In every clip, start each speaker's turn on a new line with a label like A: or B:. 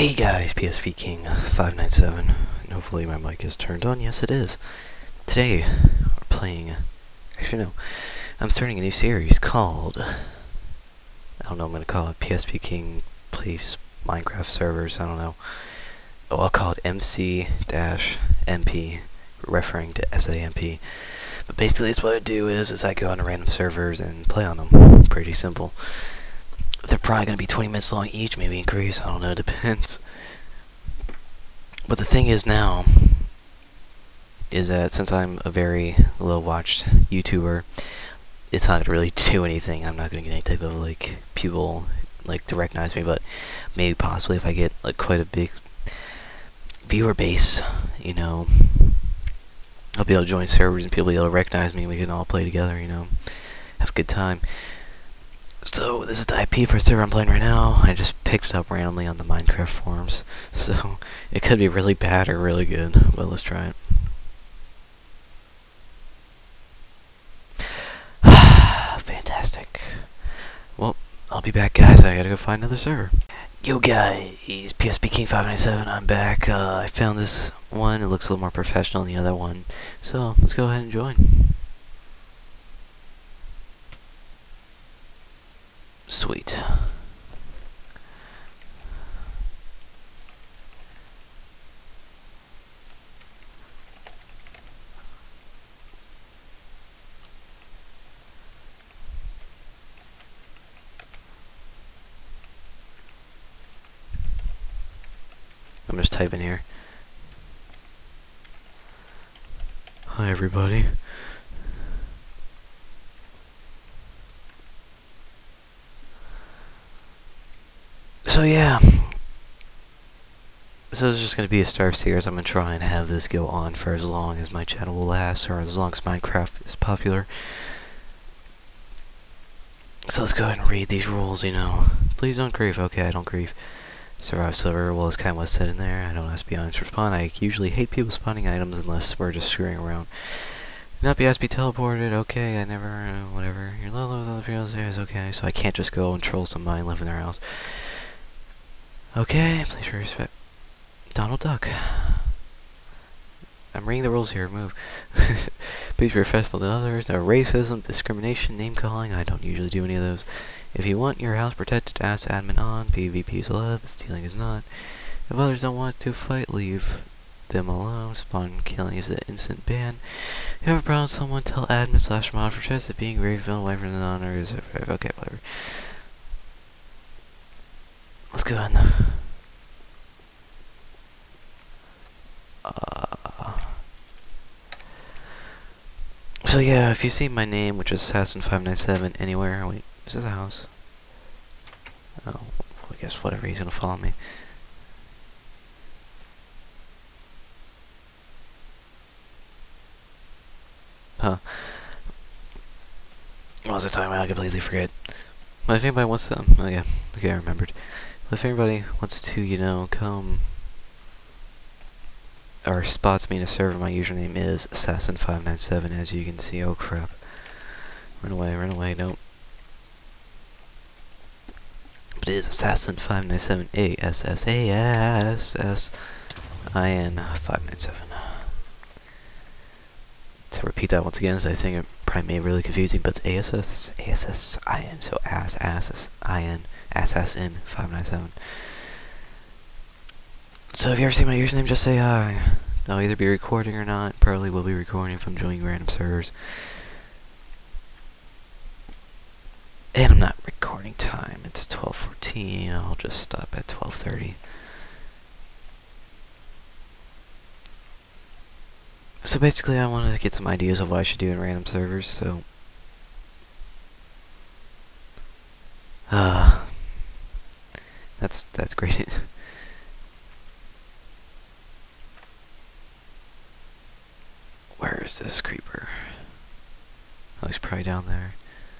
A: Hey guys, PSP King 597, and hopefully my mic is turned on. Yes, it is. Today, we're playing, actually no, I'm starting a new series called, I don't know, I'm going to call it PSP King Plays Minecraft Servers, I don't know. Oh, I'll call it MC-MP, referring to SAMP. But basically, it's what I do is I go on to random servers and play on them. Pretty simple. They're probably going to be 20 minutes long each, maybe increase, I don't know, it depends. But the thing is now, is that since I'm a very low-watched YouTuber, it's not going to really do anything. I'm not going to get any type of, like, people, like, to recognize me, but maybe possibly if I get, like, quite a big viewer base, you know, I'll be able to join servers and people will be able to recognize me and we can all play together, you know, have a good time. So, this is the IP for a server I'm playing right now. I just picked it up randomly on the Minecraft forums. So, it could be really bad or really good, but let's try it. Fantastic. Well, I'll be back, guys. I gotta go find another server. Yo, guys, PSP King 597. I'm back. I found this one. It looks a little more professional than the other one. So, let's go ahead and join. Sweet. I'm just typing here. Hi, everybody. So yeah, this is just going to be a start series. I'm going to try and have this go on for as long as my channel will last, or as long as Minecraft is popular. So let's go ahead and read these rules, you know. Please don't grieve. Okay, I don't grieve. Survive silver, well, it's kind of what's said in there. I don't ask be honest for spawn. I usually hate people spawning items unless we're just screwing around. Not be asked to be teleported. Okay, I never, whatever. Your level with other fields is okay, so I can't just go and troll some mine, live in their house. Okay, please respect Donald Duck. I'm reading the rules here, move. Please be respectful to others. No racism, discrimination, name calling. I don't usually do any of those. If you want your house protected, ask admin on. PvP is allowed, stealing is not. If others don't want to fight, leave them alone. Spawn killing is an instant ban. If you have a problem with someone, tell admin/mod for chest that being very villain away from the honor is okay, whatever. Let's go ahead. So yeah, if you see my name, which is Assassin597, anywhere, wait, is this a house? Oh, I guess whatever, he's gonna follow me. Huh. What was I talking about? I completely forget. But if anybody wants to, oh yeah, okay, I remembered. But if anybody wants to, you know, come, or spots me in a server, my username is Assassin597, as you can see. Oh crap. Run away, nope. But it is Assassin597, ASSASSIN597. To repeat that once again, as I think it probably made it really confusing, but it's ASSIN, so Assassin597. So if you ever see my username, just say hi. I'll either be recording or not. Probably will be recording if I'm joining random servers. And I'm not recording time. It's 12:14. I'll just stop at 12:30. So basically, I wanted to get some ideas of what I should do in random servers. So, that's great. Where is this creeper? Oh, he's probably down there.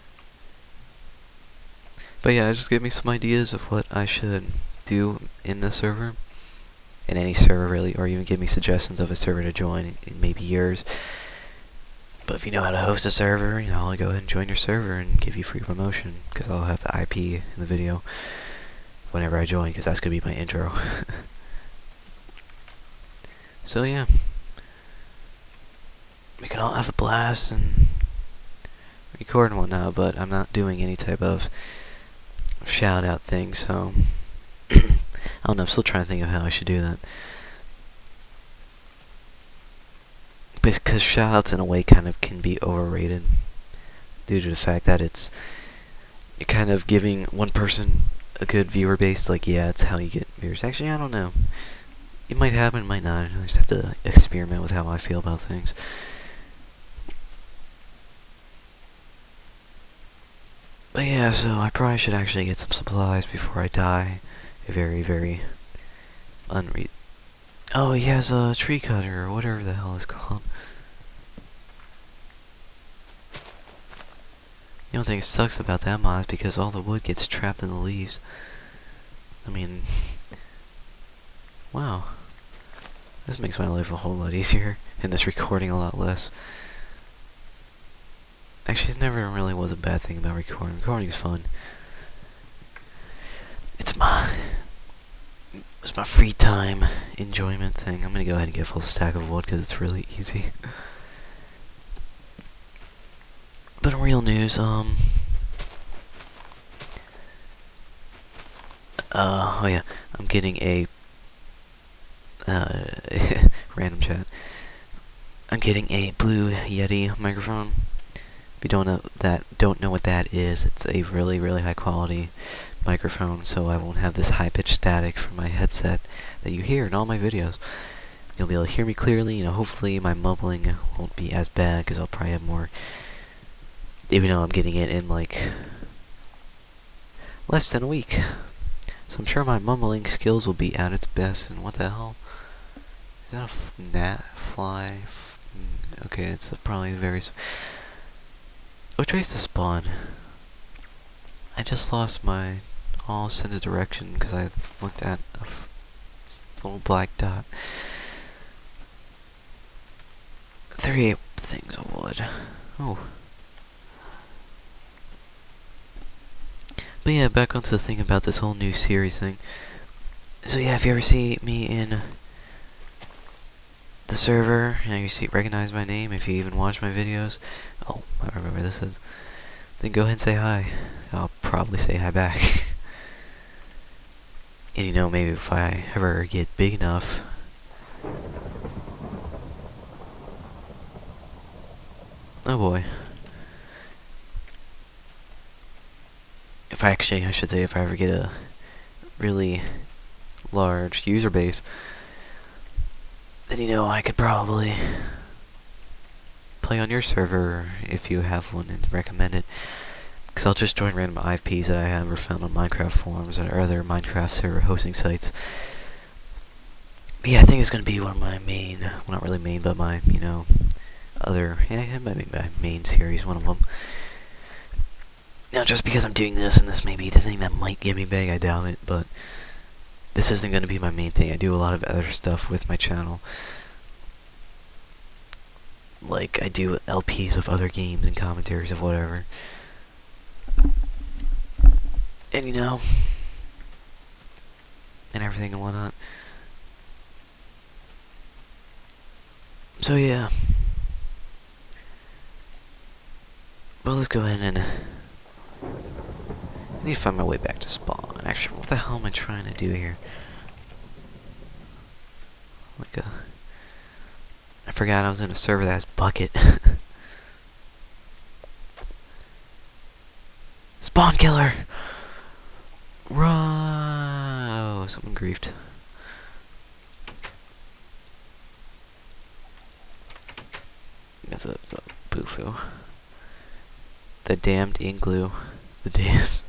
A: But yeah, just give me some ideas of what I should do in the server. In any server, really. Or even give me suggestions of a server to join in maybe yours. But if you know how to host a server, you know, I'll go ahead and join your server and give you free promotion. Because I'll have the IP in the video whenever I join, because that's going to be my intro. So yeah, we can all have a blast and record and whatnot, but I'm not doing any type of shout out thing, so I don't know, I'm still trying to think of how I should do that. Because shout outs in a way kind of can be overrated due to the fact that you're kind of giving one person a good viewer base, like, yeah, it's how you get viewers. Actually, I don't know. It might happen, it might not. I just have to experiment with how I feel about things. But yeah, so I probably should actually get some supplies before I die. A very, very oh, he has a tree cutter, or whatever the hell it's called. The only thing that sucks about that mod is because all the wood gets trapped in the leaves. I mean, wow. This makes my life a whole lot easier, and this recording a lot less. Actually, it never really was a bad thing about recording. Recording is fun. It's my free time enjoyment thing. I'm gonna go ahead and get a full stack of wood because it's really easy. But in real news, oh yeah, I'm getting a, random chat. I'm getting a Blue Yeti microphone. If you don't know what that is, it's a really, really high quality microphone, so I won't have this high-pitched static from my headset that you hear in all my videos. You'll be able to hear me clearly, hopefully my mumbling won't be as bad, because I'll probably have more, even though I'm getting it in, like, less than a week. So I'm sure my mumbling skills will be at its best, and what the hell? Is that a gnat? Fly? Okay, it's probably very... Which way is the spawn? I just lost my all sense of direction because I looked at a little black dot. 38 things of wood. Oh. But yeah, back onto the thing about this whole new series thing. So yeah, if you ever see me in the server, recognize my name, if you even watch my videos, oh, I remember this is, then go ahead and say hi. I'll probably say hi back. And maybe if I ever get big enough, oh boy. I should say, if I ever get a really large user base, then I could probably play on your server if you have one and recommend it. Because I'll just join random IFPs that I have or found on Minecraft forums or other Minecraft server hosting sites. But yeah, I think it's going to be one of my main, well, not really main, but my, other, yeah, it might be my main series, one of them. Now, just because I'm doing this, and this may be the thing that might get me big, I doubt it, but this isn't going to be my main thing. I do a lot of other stuff with my channel. Like, I do LPs of other games and commentaries of whatever. And and everything and whatnot. So yeah. Well, let's go ahead and I need to find my way back to spawn. Actually, what the hell am I trying to do here? I forgot I was in a server that's bucket. Spawn killer! Oh, someone griefed. That's a boo-foo. The damned igloo. The damned...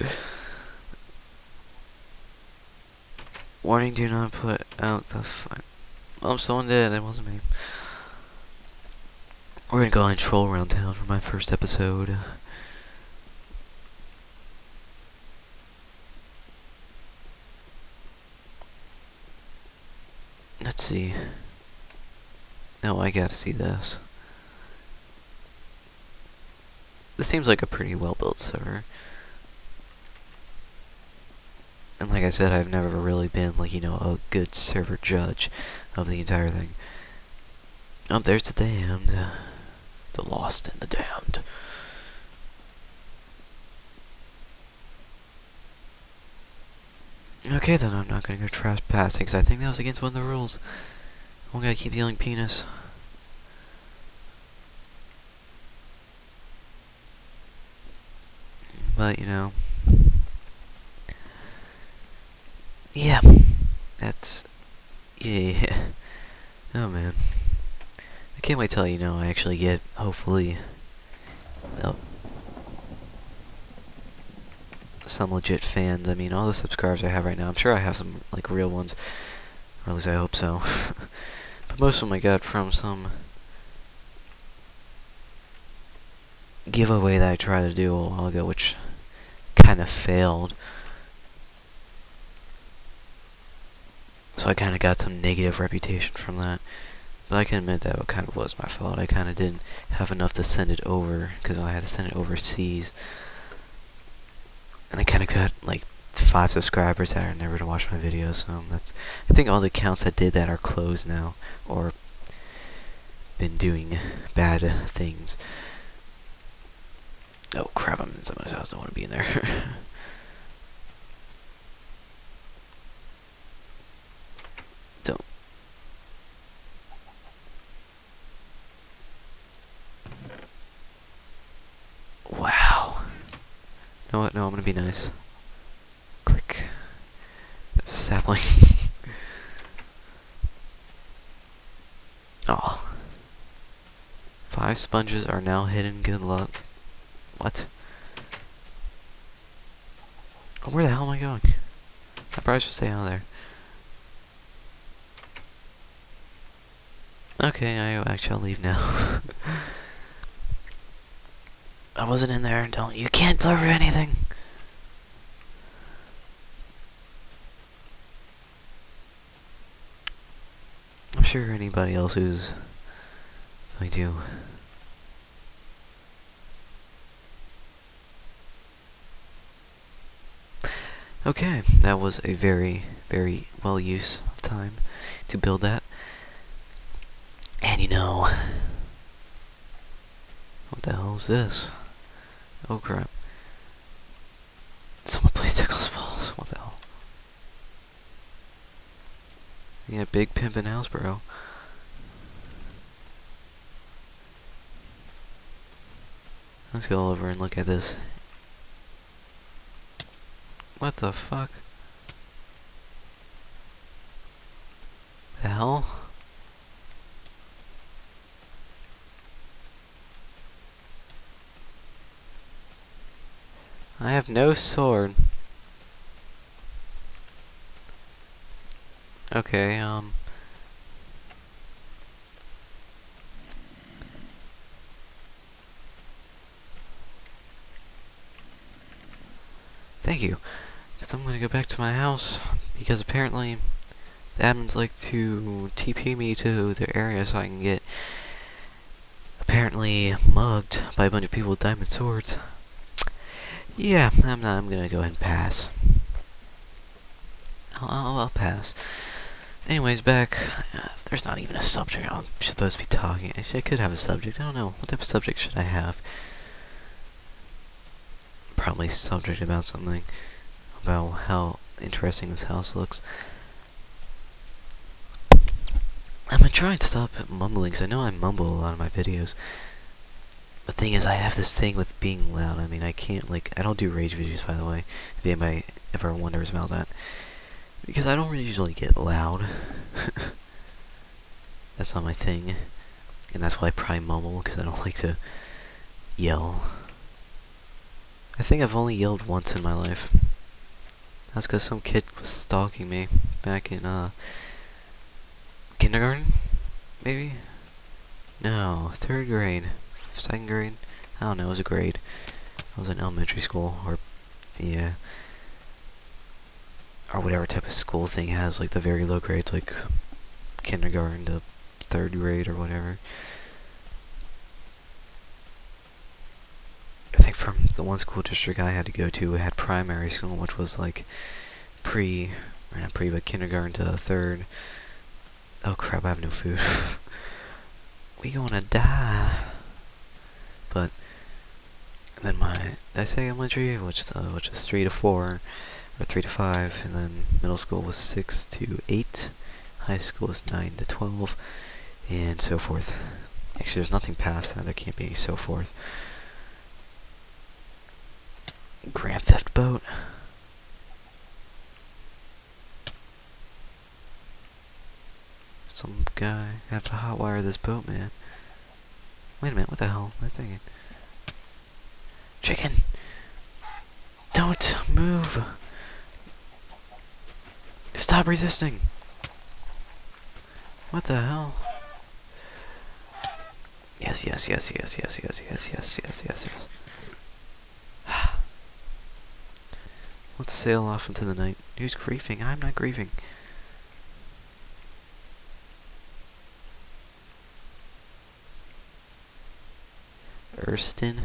A: Warning, do not put out the fire. Oh, someone did. It wasn't me. We're gonna go on troll around town for my first episode. Let's see. No, I gotta see this. This seems like a pretty well-built server. And like I said, I've never really been, like, a good server judge. of the entire thing. Oh, there's the damned. The lost and the damned. Okay, then I'm not gonna go trespassing, because I think that was against one of the rules. I'm gonna keep yelling penis. But, you know. Yeah. That's... Yeah. Oh, man. I can't wait till, you know, I actually get, hopefully... Oh, some legit fans. I mean, all the subscribers I have right now, I'm sure I have some, like, real ones. Or at least I hope so. But most of them I got from some giveaway that I tried to do a while ago, which kind of failed. So I kind of got some negative reputation from that. But I can admit that it kind of was my fault. I kind of didn't have enough to send it over, because I had to send it overseas. And I kind of got, like, 5 subscribers that are never to watch my videos, so that's... I think all the accounts that did that are closed now, or been doing bad things. Oh crap, I'm in someone's house, don't want to be in there. So... Wow. You know what, no, I'm gonna be nice. Click. There's a sapling. Aw. 5 sponges are now hidden, good luck. What? Oh, where the hell am I going? I probably should stay out of there. Okay, I'll leave now. I wasn't in there, you can't blur anything! I'm sure anybody else who's going to... Okay, that was a very, very well use of time to build that. And you know... What the hell is this? Oh crap. Someone please tickle his balls. What the hell? Yeah, big pimpin' house, bro. Let's go over and look at this. What the fuck? The hell? I have no sword. Okay, thank you. Because I'm gonna go back to my house, because apparently the admins like to TP me to their area so I can get apparently mugged by a bunch of people with diamond swords. Yeah, I'm gonna go ahead and pass. I'll pass. Anyways, back. There's not even a subject I'm supposed to be talking. I could have a subject. I don't know. What type of subject should I have? Probably subject about something. About how interesting this house looks. I'm gonna try and stop mumbling, because I know I mumble a lot in my videos. The thing is, I have this thing with being loud. I mean, I can't, like, I don't do rage videos, by the way, if anybody ever wonders about that. Because I don't really usually get loud. That's not my thing. And that's why I probably mumble, because I don't like to yell. I think I've only yelled once in my life. That's because some kid was stalking me back in, kindergarten? Maybe? No, 3rd grade. 2nd grade? I don't know, it was a grade. I was in elementary school, or, yeah. Or whatever type of school thing has, like, the very low grades, like, kindergarten to 3rd grade or whatever. I think from the one school district I had to go to, it had primary school, which was, like, not pre, but kindergarten to 3rd. Oh crap, I have no food. We gonna die. But then did I say elementary, which is 3 to 4, or 3 to 5, and then middle school was 6 to 8, high school is 9 to 12, and so forth. Actually, there's nothing past that. There can't be so forth. Grand Theft Boat. Some guy have to hotwire this boat, man. Wait a minute, what the hell am I thinking? Chicken! Don't move! Stop resisting! What the hell? Yes, yes, yes, yes, yes, yes, yes, yes, yes, yes, yes. Let's sail off into the night. Who's grieving? I'm not grieving. Erston.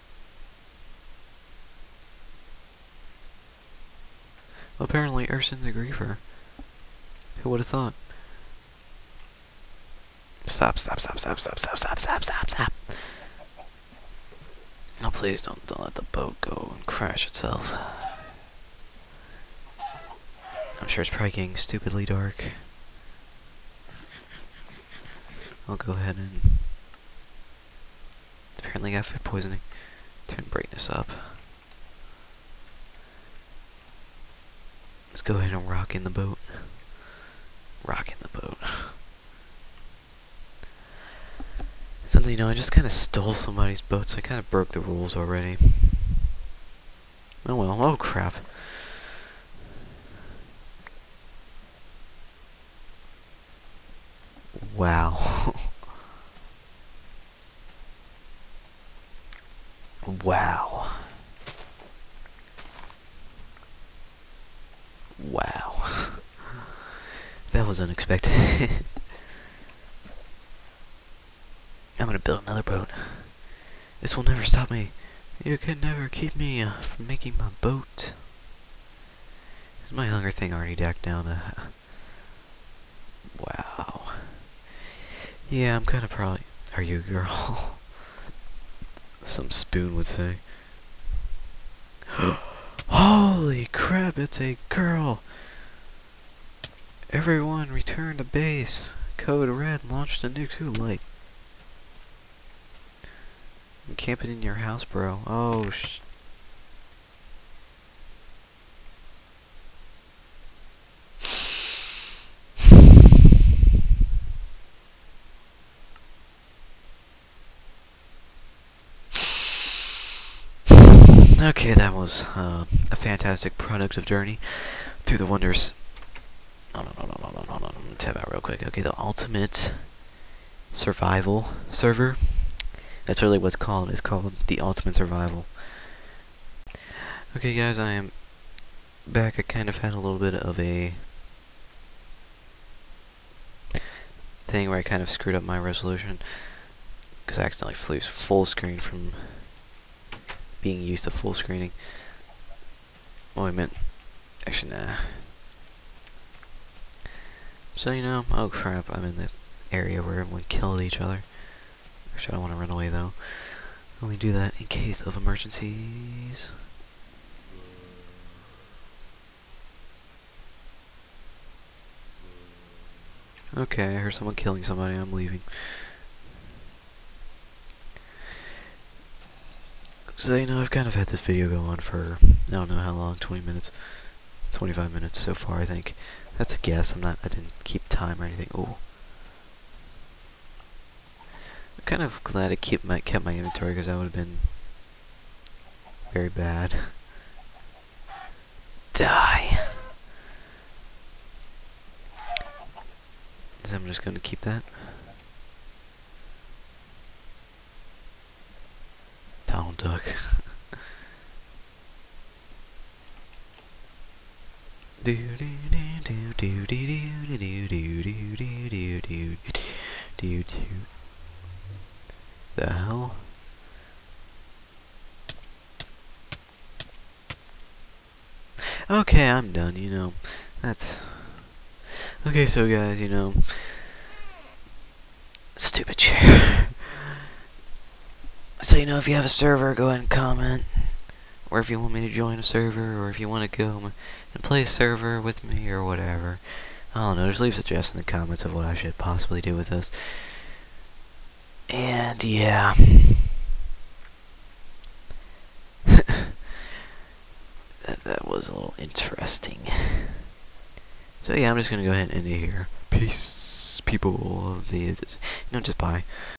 A: Well, apparently Erston's a griever. Who would have thought? Stop, stop, stop, stop, stop, stop, stop, stop, stop, stop. No, please don't let the boat go and crash itself. I'm sure it's probably getting stupidly dark. I'll go ahead and... Apparently I got food poisoning. Turn brightness up. Let's go ahead and rock in the boat. Rock in the boat. Something, you know, I just kind of stole somebody's boat, so I kind of broke the rules already. Oh well, oh crap. Wow. Wow. Wow. That was unexpected. I'm gonna build another boat. This will never stop me. You can never keep me from making my boat. Is my hunger thing already dacked down? Wow. Yeah, I'm kind of probably... Are you a girl? Some spoon would say. Holy crap, it's a girl! Everyone return to base. Code Red launched a nuke too late. I'm camping in your house, bro. Oh, Okay, that was a fantastic productive journey through the wonders. No, I'm gonna tab out real quick. Okay, the ultimate survival server. That's really what's called. It's called the Ultimate Survival. Okay, guys, I am back. I kind of had a little bit of a thing where I kind of screwed up my resolution because I accidentally flew full screen from being used to full screening. Oh, I meant... Actually, nah. So, you know, oh crap, I'm in the area where everyone killed each other. Actually, I don't want to run away, though. Only do that in case of emergencies. Okay, I heard someone killing somebody, I'm leaving. So, you know, I've kind of had this video go on for, I don't know how long, 20 minutes, 25 minutes so far, I think. That's a guess, I didn't keep time or anything. Ooh. I'm kind of glad I kept my inventory, because that would have been very bad. Die! So I'm just going to keep that. Donald Duck. Do do do do do do do do do do do do do. The hell? Okay, I'm done, you know. That's... Okay, so guys, you know, stupid chair. So, if you have a server, go ahead and comment. Or if you want me to join a server, or if you want to go and play a server with me, or whatever. I don't know, just leave suggestions in the comments of what I should possibly do with this. And, yeah. that was a little interesting. So, yeah, I'm just going to go ahead and end it here. Peace, people of the... just bye.